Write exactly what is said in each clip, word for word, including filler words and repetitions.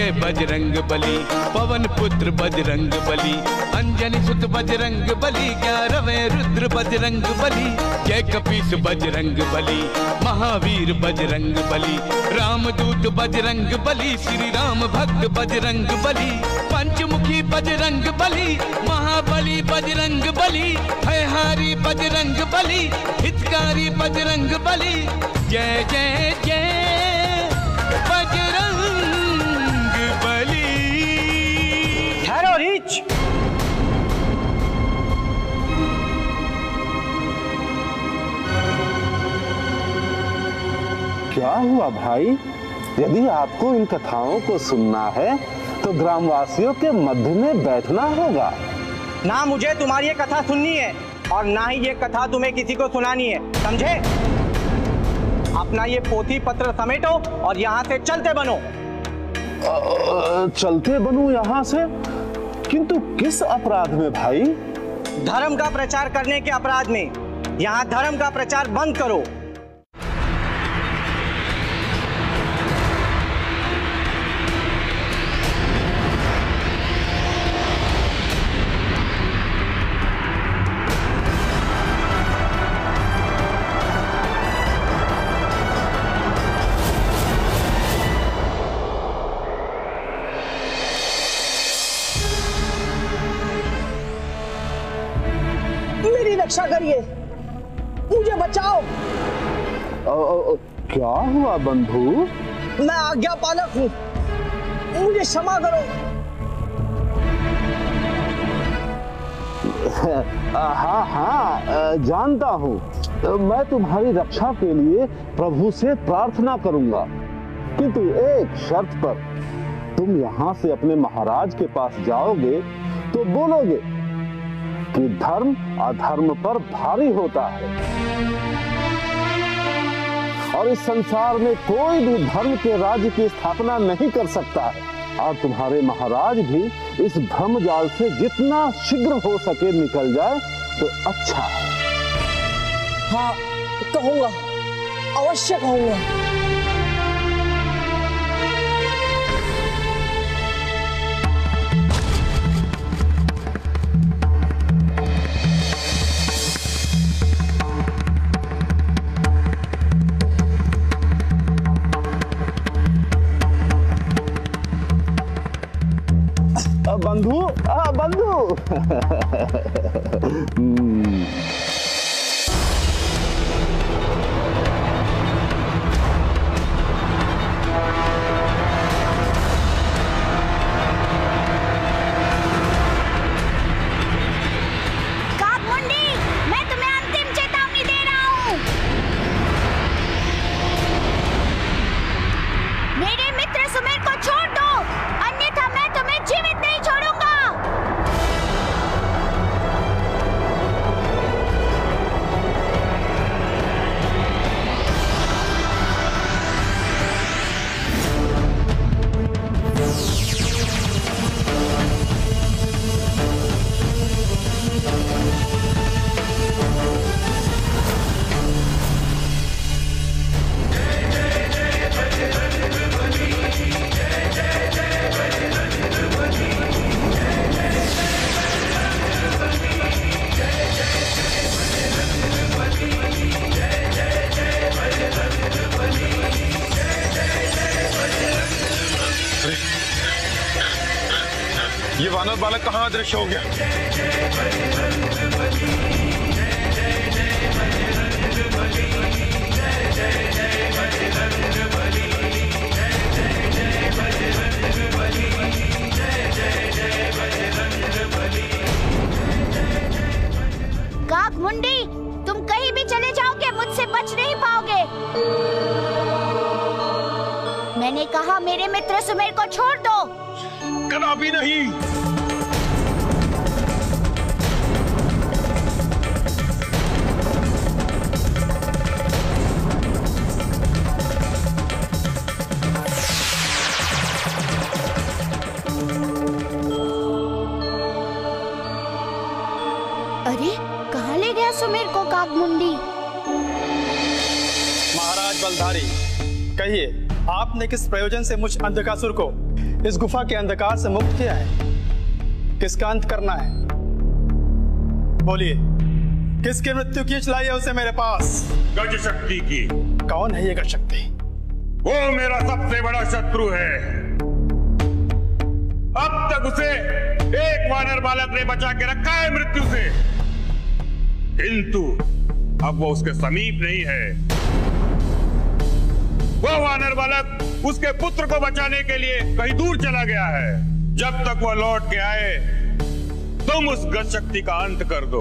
जय बजरंग बली, पवन पुत्र बजरंग बली, अंजनी सुत बजरंग बली, ग्यारहवें रुद्र बजरंग बली, जय कपीस बजरंग बली, महावीर बजरंग बली, रामदूत बजरंग बली, श्री राम भक्त बजरंग बली, पंचमुखी बजरंग बली, महाबली बजरंग बली, भयहारी बजरंग बली, हितकारी बजरंग बली, जय जय जय बजरंग बली। ठहरो रीच। क्या हुआ भाई? यदि आपको इन कथाओं को सुनना है तो ग्रामवासियों के मध्य में बैठना होगा। ना मुझे तुम्हारी ये कथा सुननी है और ना ही ये कथा तुम्हें किसी को सुनानी है, समझे? अपना ये पोथी पत्र समेटो और यहाँ से चलते बनो। आ, चलते बनूं यहाँ से? किंतु किस अपराध में भाई? धर्म का प्रचार करने के अपराध में। यहाँ धर्म का प्रचार बंद करो। रक्षा करिए, मुझे बचाओ। आ, आ, क्या हुआ बंधु? मैं आज्ञा पालक हूँ, मुझे क्षमा करो। हाँ हाँ जानता हूँ, मैं तुम्हारी रक्षा के लिए प्रभु से प्रार्थना करूंगा, किंतु एक शर्त पर। तुम यहाँ से अपने महाराज के पास जाओगे तो बोलोगे कि धर्म अधर्म पर भारी होता है और इस संसार में कोई भी धर्म के राज्य की स्थापना नहीं कर सकता है, और तुम्हारे महाराज भी इस भ्रम जाल से जितना शीघ्र हो सके निकल जाए तो अच्छा है। हाँ कहूंगा, अवश्य कहूंगा। बंधु, आ, बंधु। ये वानर बालक कहाँ अदृश्य हो गया? काकमुंडी, तुम कहीं भी चले जाओगे मुझसे बच नहीं पाओगे। मैंने कहा मेरे मित्र सुमेर को छोड़ दो। कदापि नहीं। अरे कहाँ ले गया सुमेर को काकमुंडी? महाराज बलधारी, कहिए आपने किस प्रयोजन से मुझ अंधकासुर को इस गुफा के अंधकार से मुक्त किया है। किसका अंत करना है? बोलिए, किसकी मृत्यु खींच लाई है उसे मेरे पास? गज शक्ति की। कौन है ये गज शक्ति? वो मेरा सबसे बड़ा शत्रु है। अब तक उसे एक वानर बालक ने बचा के रखा है मृत्यु से, किंतु अब वो उसके समीप नहीं है। वो वानर बालक उसके पुत्र को बचाने के लिए कहीं दूर चला गया है। जब तक वो लौट के आए, तुम उस गज शक्ति का अंत कर दो।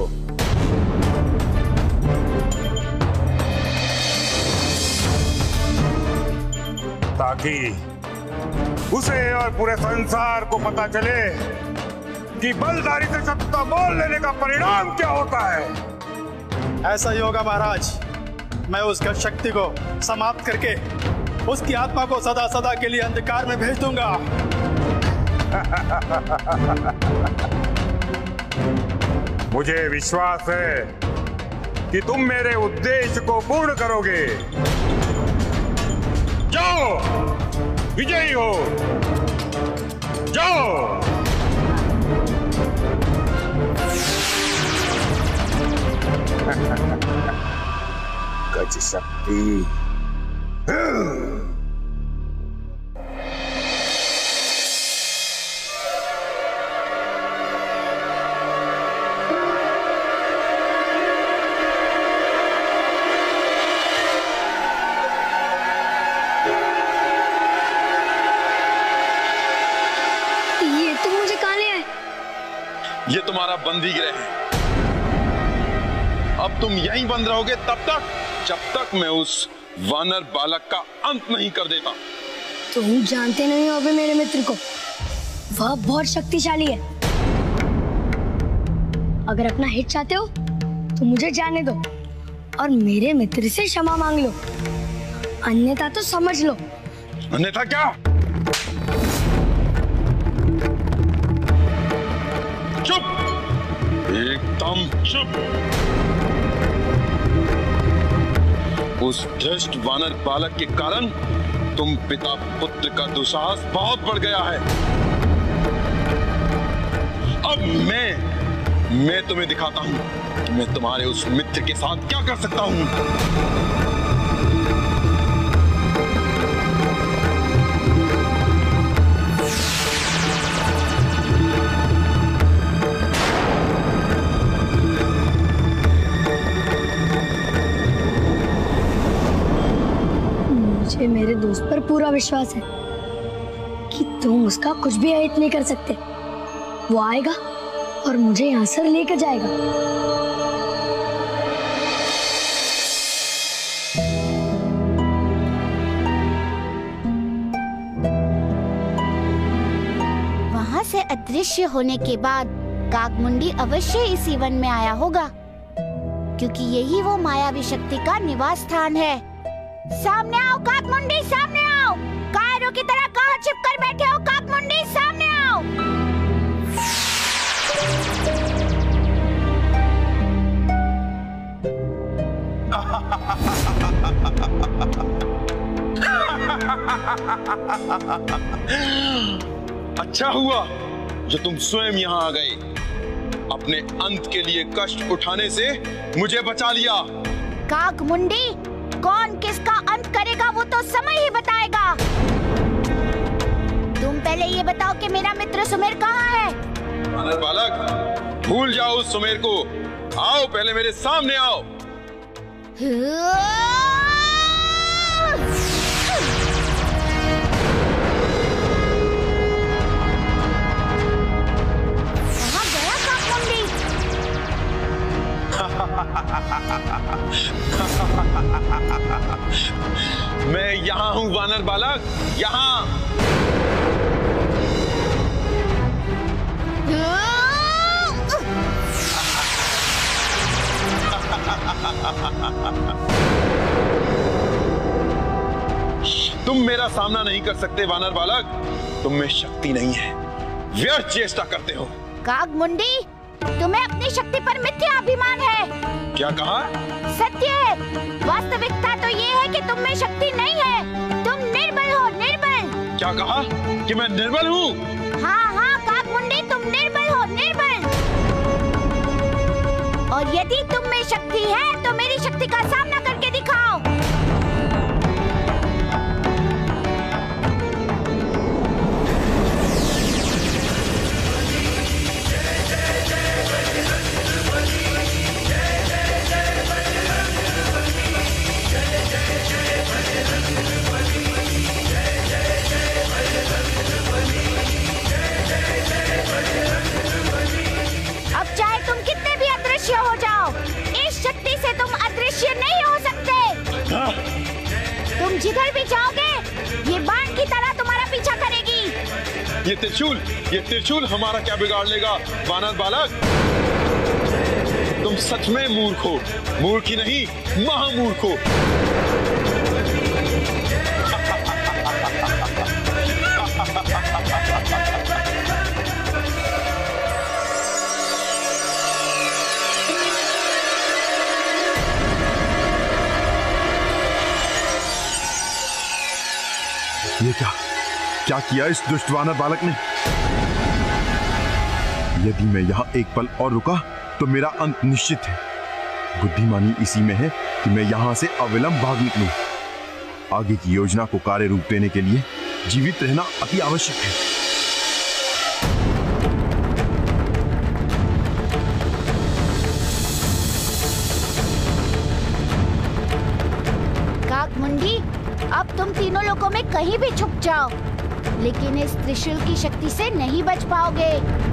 ताकि उसे और पूरे संसार को पता चले कि बलधारी से शत्रुता मोल लेने का परिणाम क्या होता है। ऐसा ही होगा महाराज। मैं उस गज शक्ति को समाप्त करके उसकी आत्मा को सदा सदा के लिए अंधकार में भेज दूंगा। मुझे विश्वास है कि तुम मेरे उद्देश्य को पूर्ण करोगे। जाओ, विजयी हो, जाओ। गज शक्ति। ये तुम्हारा बंदी गृह है। अब तुम यहीं बंद रहोगे तब तक जब तक मैं उस वानर बालक का अंत नहीं कर देता। तुम जानते नहीं हो अभी मेरे मित्र को, वह बहुत शक्तिशाली है। अगर अपना हित चाहते हो तो मुझे जाने दो और मेरे मित्र से क्षमा मांग लो, अन्यथा तो समझ लो। अन्यथा क्या? चुप, एकदम चुप। उस भ्रष्ट वानर बालक के कारण तुम पिता पुत्र का दुस्साहस बहुत बढ़ गया है। अब मैं मैं तुम्हें दिखाता हूं कि मैं तुम्हारे उस मित्र के साथ क्या कर सकता हूं। मुझे मेरे दोस्त पर पूरा विश्वास है कि तुम उसका कुछ भी अहित नहीं कर सकते। वो आएगा और मुझे यहाँ से लेकर जाएगा। वहाँ से अदृश्य होने के बाद काकमुंडी अवश्य इसी वन में आया होगा, क्योंकि यही वो मायावी शक्ति का निवास स्थान है। सामने आओ काकमुंडी, सामने आओ। कायरों की तरह कहाँ छिप कर बैठे हो काकमुंडी, सामने आओ। अच्छा हुआ जो तुम स्वयं यहाँ आ गए। अपने अंत के लिए कष्ट उठाने से मुझे बचा लिया। काकमुंडी, कौन किसका अंत करेगा वो तो समय ही बताएगा। तुम पहले ये बताओ कि मेरा मित्र सुमेर कहाँ है? वानर बालक, भूल जाओ उस सुमेर को। आओ, पहले मेरे सामने आओ। कहाँ गया काकमुंडी? मैं यहाँ हूँ वानर बालक, यहाँ। तुम मेरा सामना नहीं कर सकते वानर बालक। तुम में शक्ति नहीं है, व्यर्थ चेष्टा करते हो। काकमुंडी, तुम्हें अपनी शक्ति पर मिथ्या अभिमान है। क्या कहा? सत्य है। वास्तविकता तो ये है कि तुम में शक्ति नहीं है। तुम निर्बल हो, निर्बल। क्या कहा कि मैं निर्बल हूँ? हाँ हाँ काकमुंडी, तुम निर्बल हो, निर्बल। और यदि तुम में शक्ति है तो मेरी शक्ति का सामना करके दिखाओ। अब चाहे तुम कितने भी अदृश्य हो जाओ, इस शक्ति से तुम अदृश्य नहीं हो सकते। तुम जिधर भी जाओगे ये बाण की तरह तुम्हारा पीछा करेगी। ये त्रिशूल, ये त्रिशूल हमारा क्या बिगाड़ लेगा वानर बालक? तुम सच में मूर्ख हो, मूर्ख ही नहीं महामूर्ख हो। ये क्या क्या किया इस दुष्ट वानर बालक ने? यदि मैं यहाँ एक पल और रुका तो मेरा अंत निश्चित है। बुद्धिमानी इसी में है कि मैं यहाँ से अविलंब भाग निकलूं। आगे की योजना को कार्य रूप देने के लिए जीवित रहना अति आवश्यक है। काकमुंडी, अब तुम तीनों लोगों में कहीं भी छुप जाओ, लेकिन इस त्रिशूल की शक्ति से नहीं बच पाओगे।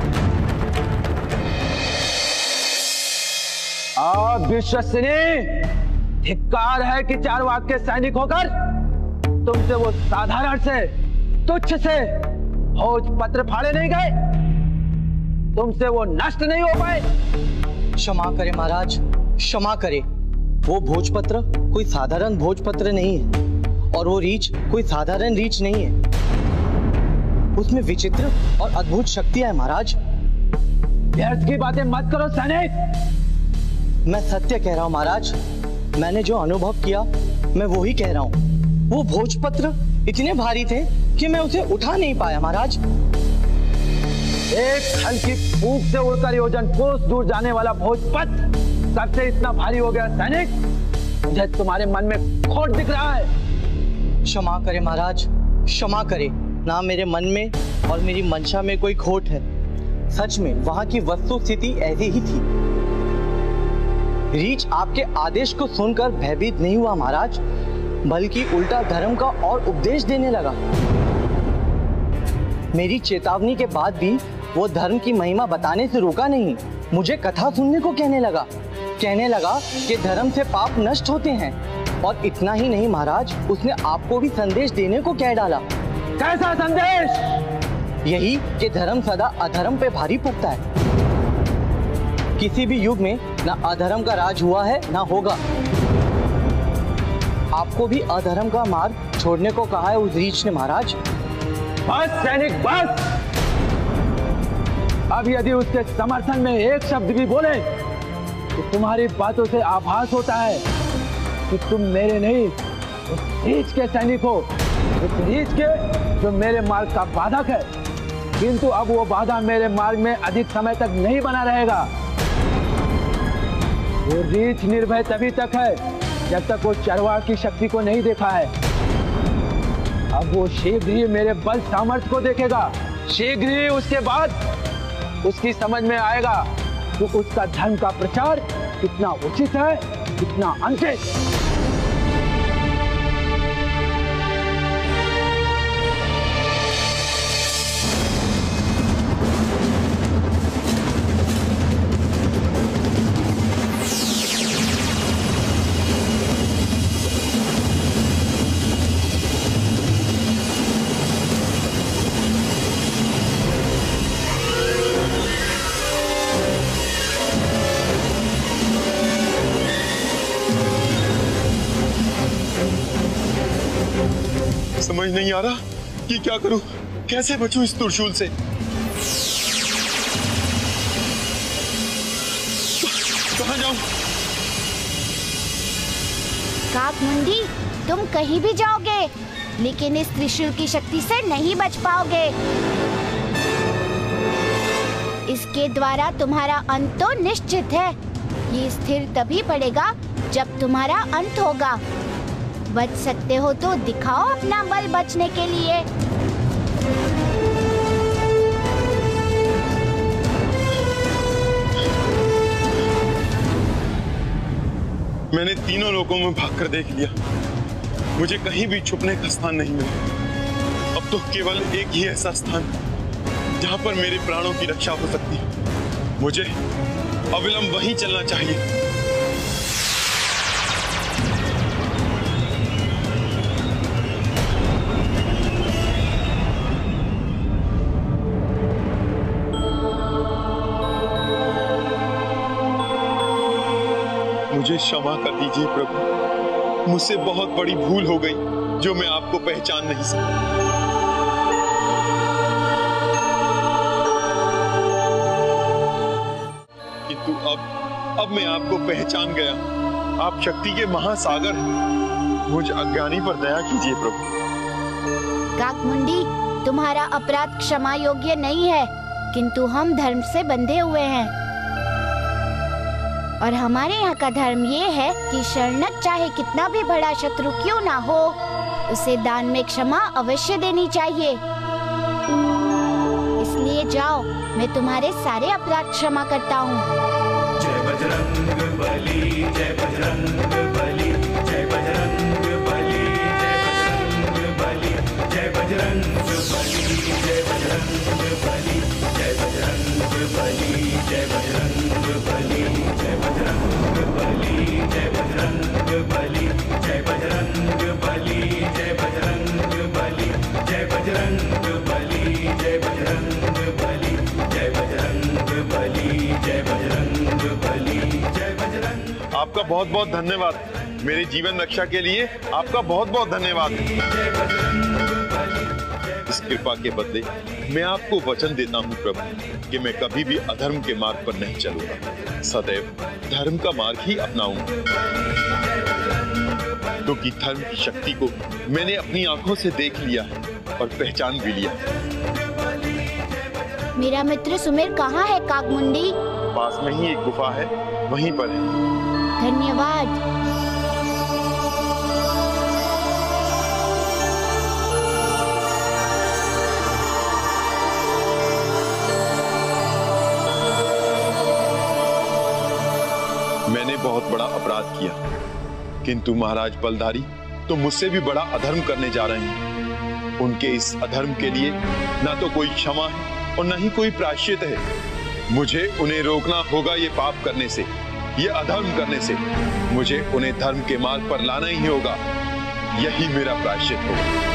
विश्वसनीय, धिक्कार है कि चारवाक के सैनिक होकर तुमसे वो साधारण से तुच्छ से भोजपत्र फाड़े नहीं गए, तुमसे वो नष्ट नहीं हो पाए। क्षमा करें महाराज, क्षमा करें। वो भोजपत्र कोई साधारण भोजपत्र नहीं है और वो रीछ कोई साधारण रीछ नहीं है। उसमें विचित्र और अद्भुत शक्तियां है महाराज। व्यर्थ की बातें मत करो सैनिक। मैं सत्य कह रहा हूं महाराज, मैंने जो अनुभव किया मैं वो ही कह रहा हूं। वो भोजपत्र इतने भारी थे कि मैं उसे उठा नहीं पाया महाराज। एक हल्की फूंक से उड़कर योजन कोस दूर जाने वाला भोजपत्र सबसे इतना भारी हो गया सैनिक? मुझे तुम्हारे मन में खोट दिख रहा है। क्षमा करें महाराज, क्षमा करें। ना मेरे मन में और मेरी मंशा में कोई खोट है। सच में वहां की वस्तु स्थिति ऐसी ही थी। रीछ आपके आदेश को सुनकर भयभीत नहीं हुआ महाराज, बल्कि उल्टा धर्म का और उपदेश देने लगा। मेरी चेतावनी के बाद भी वो धर्म की महिमा बताने से रुका नहीं, मुझे कथा सुनने को कहने लगा। कहने लगा कि धर्म से पाप नष्ट होते हैं। और इतना ही नहीं महाराज, उसने आपको भी संदेश देने को कह डाला। कैसा संदेश? यही कि धर्म सदा अधर्म पे भारी पड़ता है। किसी भी युग में ना अधर्म का राज हुआ है ना होगा। आपको भी अधर्म का मार्ग छोड़ने को कहा है उस रीछ ने महाराज। बस सैनिक बस। अब यदि उसके समर्थन में एक शब्द भी बोले तो तुम्हारी बातों से आभास होता है कि तुम मेरे नहीं उस रीछ के सैनिक हो, उस रीछ के जो मेरे मार्ग का बाधक है। किंतु अब वो बाधा मेरे मार्ग में अधिक समय तक नहीं बना रहेगा। वो रीछ निर्भय तभी तक है जब तक वो चरवाह की शक्ति को नहीं देखा है। अब वो शीघ्र ही मेरे बल सामर्थ्य को देखेगा। शीघ्र ही उसके बाद उसकी समझ में आएगा कि उसका धर्म का प्रचार कितना उचित है, कितना अनुचित। समझ नहीं आ रहा कि क्या करूं, कैसे बचूं इस त्रिशूल से। कहां जाऊं? काकमुंडी, तुम कहीं भी जाओगे लेकिन इस त्रिशूल की शक्ति से नहीं बच पाओगे। इसके द्वारा तुम्हारा अंत तो निश्चित है। ये स्थिर तभी पड़ेगा जब तुम्हारा अंत होगा। बच सकते हो तो दिखाओ अपना बल बचने के लिए। मैंने तीनों लोकों में भागकर देख लिया, मुझे कहीं भी छुपने का स्थान नहीं मिला। अब तो केवल एक ही ऐसा स्थान जहां पर मेरे प्राणों की रक्षा हो सकती है। मुझे अविलंब वहीं चलना चाहिए। मुझे क्षमा कर दीजिए प्रभु, मुझसे बहुत बड़ी भूल हो गई जो मैं आपको पहचान नहीं सका। किंतु अब अब मैं आपको पहचान गया। आप शक्ति के महासागर हैं। मुझ अज्ञानी पर दया कीजिए प्रभु। काकमुंडी, तुम्हारा अपराध क्षमा योग्य नहीं है, किंतु हम धर्म से बंधे हुए हैं और हमारे यहाँ का धर्म ये है कि शरणक चाहे कितना भी बड़ा शत्रु क्यों ना हो, उसे दान में क्षमा अवश्य देनी चाहिए। इसलिए जाओ, मैं तुम्हारे सारे अपराध क्षमा करता हूँ। जय बजरंग बली, जय बजरंग बली, जय बजरंग बली, जय बजरंग बली, जय बजरंग बली, जय बजरंग बली, जय बजरंग बली, जय बजरंग बली, जय बजरंग बली, जय बजरंग बली, जय बजरंग बली, जय बजरंग बली, जय बजरंग बली, जय बजरंग बली, जय बजरंग बली, जय बजरंग बली, जय बजरंग। आपका बहुत बहुत धन्यवाद। मेरे जीवन रक्षा के लिए आपका बहुत बहुत धन्यवाद। इस कृपा के बदले मैं आपको वचन देता हूँ प्रभु कि मैं कभी भी अधर्म के मार्ग पर नहीं चलूंगा, सदैव धर्म का मार्ग ही अपनाऊंगा। क्योंकि धर्म की शक्ति को मैंने अपनी आंखों से देख लिया है और पहचान भी लिया। मेरा मित्र सुमेर कहाँ है काकमुंडी? पास में ही एक गुफा है, वहीं पर है। धन्यवाद। मैंने बहुत बड़ा अपराध किया, किंतु महाराज बलधारी तो मुझसे भी बड़ा अधर्म करने जा रहे हैं। उनके इस अधर्म के लिए ना तो कोई क्षमा है और न ही कोई प्रायश्चित है। मुझे उन्हें रोकना होगा ये पाप करने से, ये अधर्म करने से। मुझे उन्हें धर्म के मार्ग पर लाना ही होगा, यही मेरा प्रायश्चित होगा।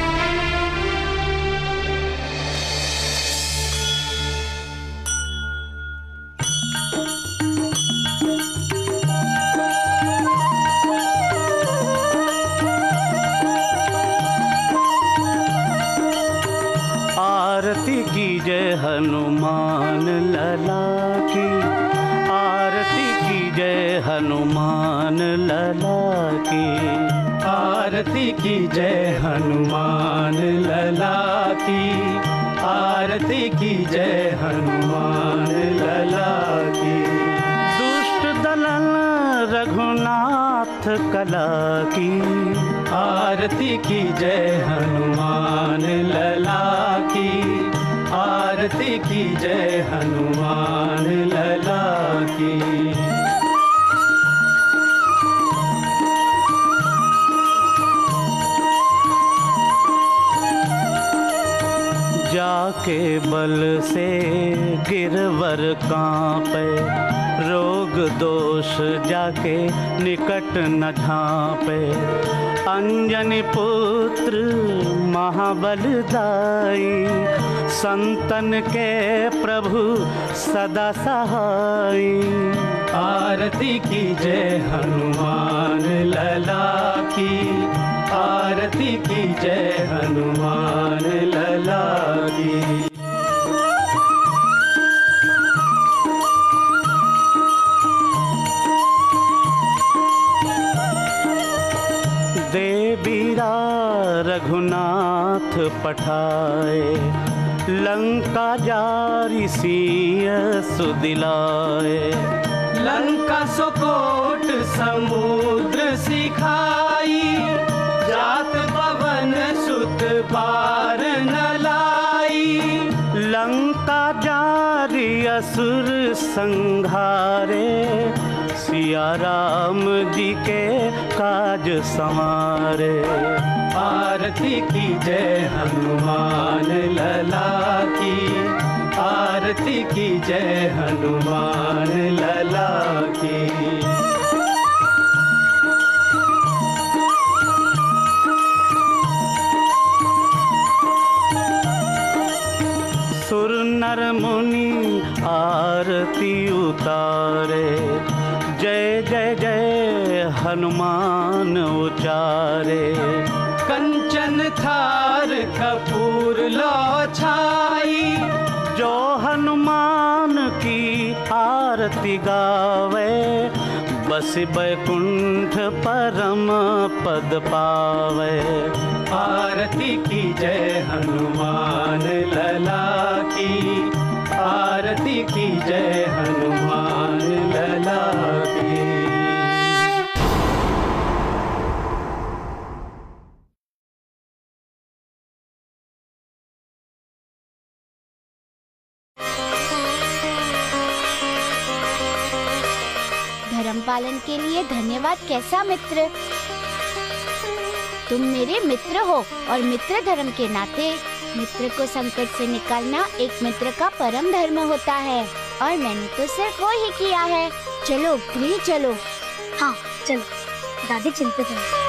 आरती की जय हनुमान लला की, आरती की जय हनुमान लला की, आरती की जय हनुमान लला की, आरती की जय हनुमान लला की। दुष्ट दलन रघुनाथ कला की, आरती की जय हनुमान लला की, आरती की जय हनुमान लला की। जाके बल से गिरवर कांपे, रोग दोष जाके निकट न झांपे। अंजनी पुत्र महाबलदाई, संतन के प्रभु सदा सहाई। आरती की जय हनुमान लला की, आरती की जय हनुमान लला की। रघुनाथ पठाए, लंका जारी सिय सुदिलाए। लंका सुकोट समुद्र सिखाई, जात पवन सुत पार न लाई। लंका जारी असुर संहारे, सिया राम जी के काज संवारे। आरती की जय हनुमान लला की, आरती की जय हनुमान लला की। सुर नर मुनि आरती उतारे, जय जय जय हनुमान उचारे। कंचन थार कपूर लो छाई, जो हनुमान की आरती गावे। बस बैकुंठ परम पद पावे। आरती की जय हनुमान लला की, आरती की जय हनुमान लला की। धर्म पालन के लिए धन्यवाद कैसा मित्र। तुम मेरे मित्र हो और मित्र धर्म के नाते मित्र को संकट से निकालना एक मित्र का परम धर्म होता है, और मैंने तो सिर्फ वो ही किया है। चलो गृह चलो। हाँ चलो, दादी चिंतित है।